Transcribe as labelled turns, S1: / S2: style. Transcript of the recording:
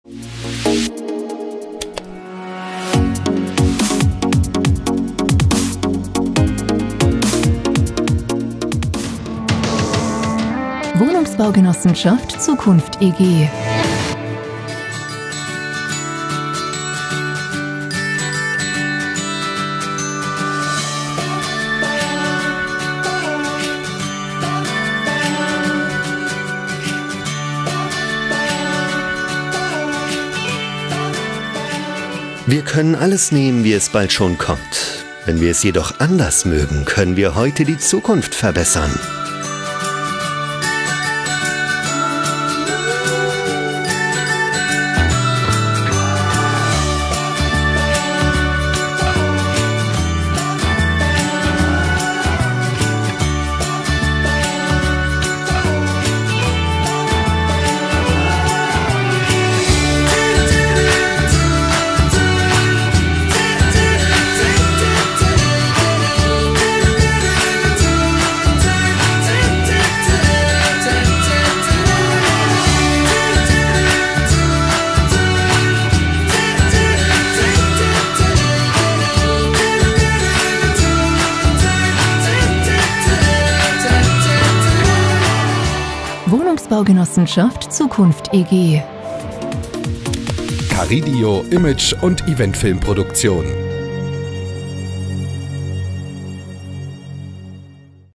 S1: Wohnungsbaugenossenschaft Zukunft e.G.
S2: Wir können alles nehmen, wie es bald schon kommt. Wenn wir es jedoch anders mögen, können wir heute die Zukunft verbessern.
S1: Wohnungsbaugenossenschaft Zukunft e.G.
S3: Caridio Image- und Eventfilmproduktion.